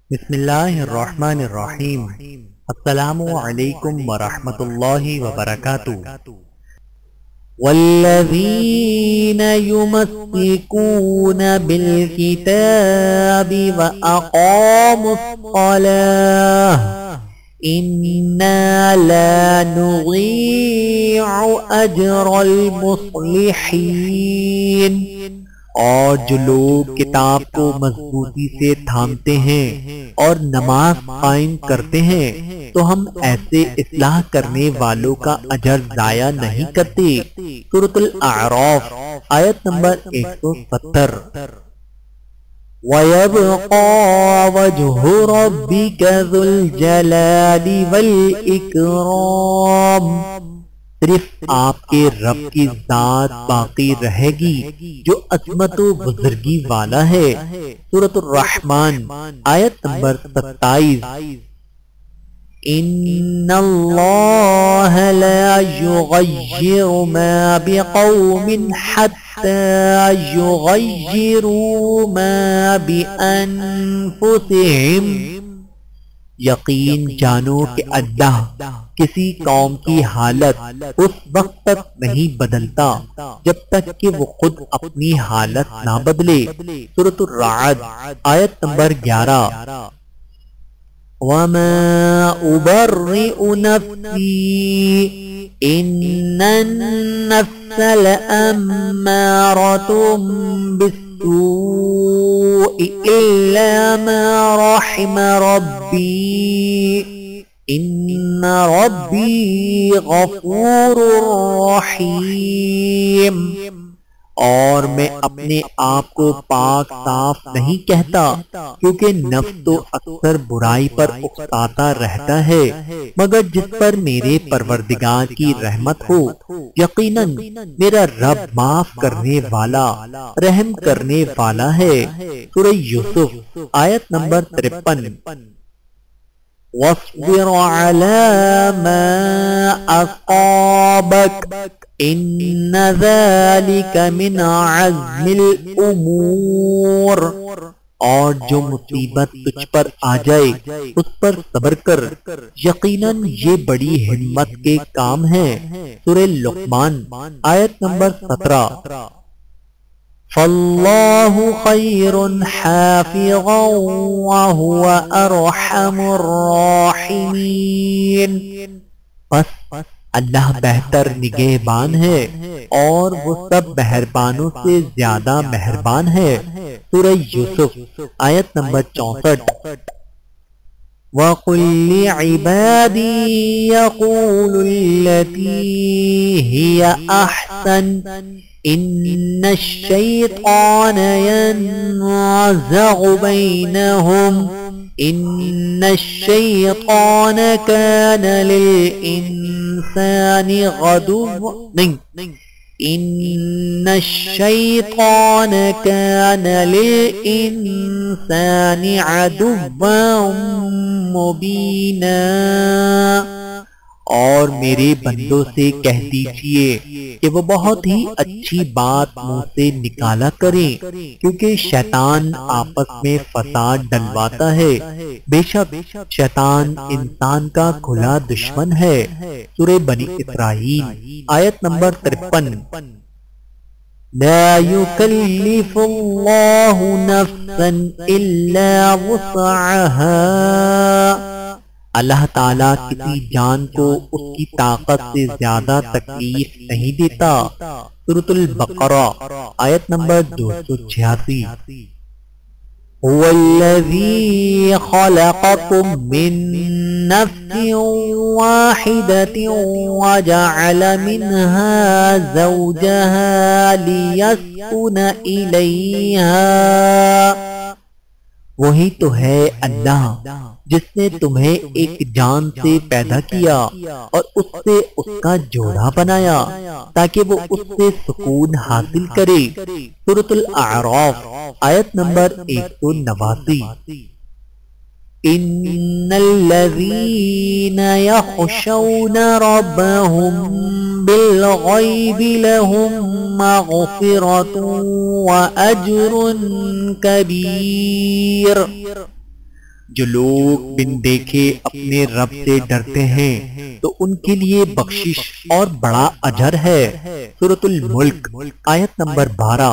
بسم اللہ الرحمن الرحیم۔ السلام علیکم ورحمۃ اللہ وبرکاتہ۔ والذین یمسکون بالکتاب واقاموا الصلاة انا لا نضیع اجر المصلحین۔ اور جو لوگ کتاب کو مضبوطی سے تھامتے ہیں اور نماز قائم کرتے ہیں تو ہم ایسے اصلاح کرنے والوں کا اجر ضائع نہیں کرتے۔ سورۃ الاعراف آیت نمبر 170۔ وَيَبْقَى وَجْهُ رَبِّكَ ذُو الْجَلَالِ وَالْإِكْرَامِ۔ صرف آپ کے رب کی ذات باقی رہے گی جو عظمت و بزرگی والا ہے۔ سورۃ الرحمن آیت نمبر 27۔ ان اللہ لا یغیر ما بقوم حتی یغیروا ما بانفسہم۔ یقین جانو کہ اللہ کسی قوم کی حالت اس وقت تک نہیں بدلتا جب تک کہ وہ خود اپنی حالت نہ بدلے۔ سورۃ الرعد آیت نمبر 11۔ وَمَا أُبَرِّئُ نَفْسِي إِنَّ النَّفْسَ لَأَمَّارَةٌ بِالسُّوءِ إِلَّا مَا رَحِمَ رَبِّي ان ربی غفور رحیم۔ اور میں اپنے آپ کو پاک صاف نہیں کہتا کیونکہ نفس تو اکثر برائی پر اکتاتا رہتا ہے مگر جس پر میرے پروردگار کی رحمت ہو۔ یقیناً میرا رب معاف کرنے والا رحم کرنے والا ہے۔ سورہ یوسف آیت نمبر 53۔ واصبر على ما أصابك إن ذلك من عزم الأمور۔ اور جو مصیبت تجھ پر آ جائے اس پر صبر کر، یقیناً یہ بڑی ہمت کے کام ہے۔ سورہ لقمان آیت نمبر 17۔ فاللہ خیر حافظا وهو ارحم الراحمین۔ بس اللہ بہتر نگہبان ہے اور وہ سب مہربانوں سے زیادہ مہربان ہے۔ سورہ یوسف آیت نمبر 64۔ وَقُلْ لِعِبَادِي يَقُولُوا الَّتِي هِيَ أَحْسَنُ ان الشیطان ینزغ بینہم ان الشیطان کان للانسان ان الشیطان کان للانسان عدوا مبینا۔ اور میرے بندوں سے کہہ دیجئے کہ وہ بہت ہی اچھی بات منہ سے نکالا کریں کیونکہ شیطان آپس میں فساد ڈلواتا ہے۔ بے شک شیطان انسان کا کھلا دشمن ہے۔ سورہ بنی اسرائیل آیت نمبر 53۔ لا يكلف الله نفسا الا وسعها۔ اللہ تعالیٰ کسی جان کو اس کی طاقت سے زیادہ تکلیف نہیں دیتا۔ سورۃ البقرہ آیت نمبر 286۔ هو الذی خلقکم من نفس واحدة وجعل منها زوجها لیسکن الیہا۔ وہی تو ہے اللہ جس نے تمہیں ایک جان سے پیدا کیا اور اس سے اس کا جوڑا بنایا تاکہ وہ اس سے سکون حاصل کرے۔ سورۃ الاعراف آیت نمبر 189۔ ان الذین یخشون ربهم بالغیب لهم مغفرة واجر کبیر۔ جو لوگ بن دیکھے اپنے رب سے ڈرتے ہیں تو ان کے لیے بخشش اور بڑا اجر ہے۔ سورۃ الملک آیت نمبر 12۔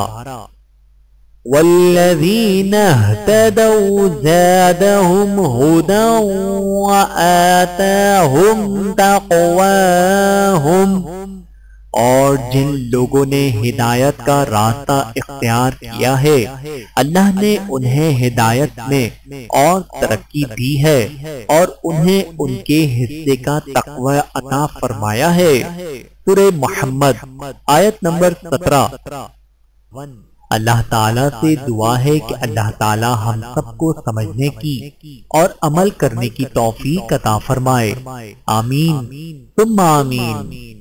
والذین اہتدوا زادہم ھدی وآتاہم تقواہم، اور جن لوگوں نے ہدایت کا راستہ اختیار کیا ہے اللہ نے انہیں ہدایت میں اور ترقی دی ہے اور انہیں ان کے حصے کا تقوی عطا فرمایا ہے۔ سورہ محمد آیت نمبر 17۔ اللہ تعالیٰ سے دعا ہے کہ اللہ تعالیٰ ہم سب کو سمجھنے کی اور عمل کرنے کی توفیق عطا فرمائے۔ آمین ثم آمین۔